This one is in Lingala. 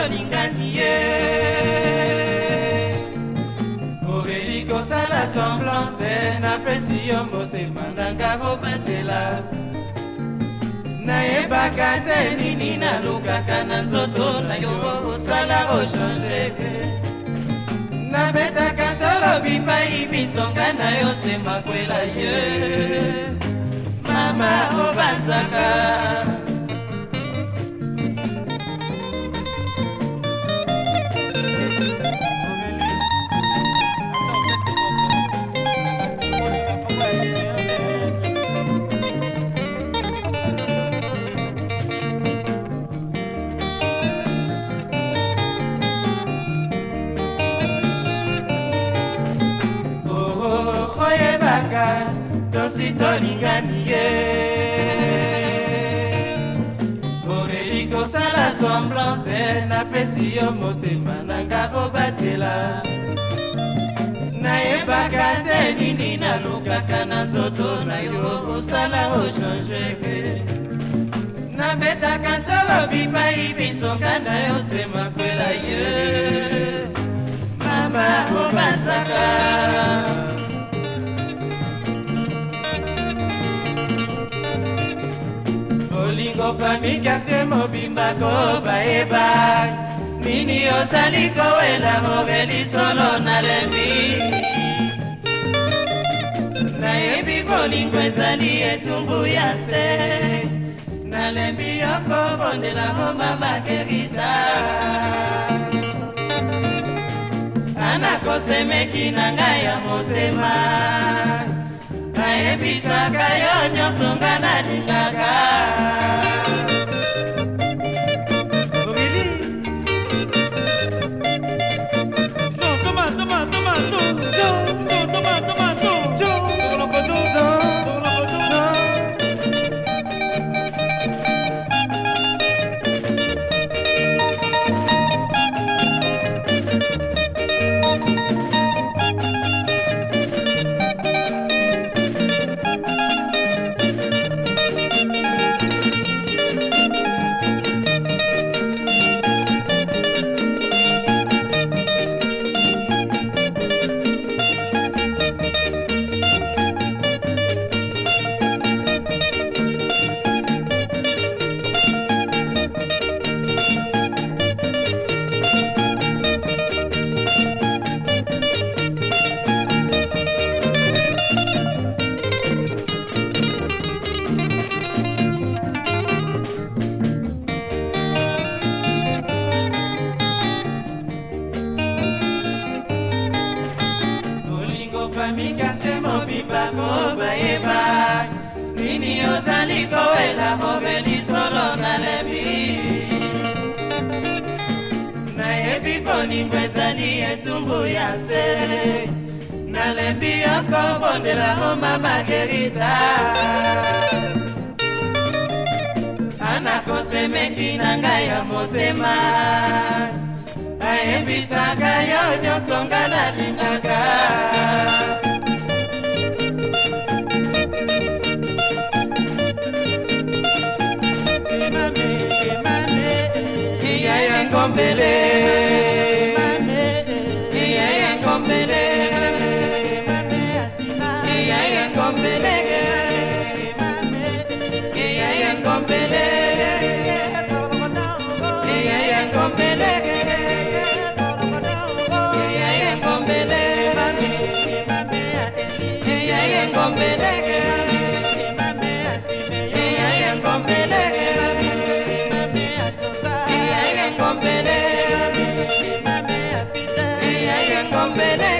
tolingani ye Aurélie kosala semblante napesi yo motema nanga kobatela nayebaka te nini nalukaka na nzoto na yo osala ochange nabetaka tolobi pai bisonga na yo se makwela ye mama obanzaka tosi tolingani ye Aurélie kosala semblante napesi yo motema nanga kobatela nayebaka te nini nalukaka na nzoto na yo osala ochange nabetaka tolobi pai bisonga na yo se makwela ye mama obanzaka Olingo famille quartier mobimba ko baeba Nini osali kowela Aurélie solo nalembi Nayebi bolingo ezali etumbu ya se Nalembi yoko bondela homa Margarita Anakosemeki na ngai ya motema Naebisaka yo nyonso nga nalingaka Aurélie So toma Famille quartier mobimba ko baeba Nini ozali kowela Aurélie solo nalembi Nayebi bolingo ezali etumbu ya se Nalembi yoko bondela homa Margarita Anakosemeki na ngai ya motema Ayebisaka yo nyonso nga nalingaka Iya ngombele Iya ngombele Iya ngombele Iya ngombele Iya ngombele Company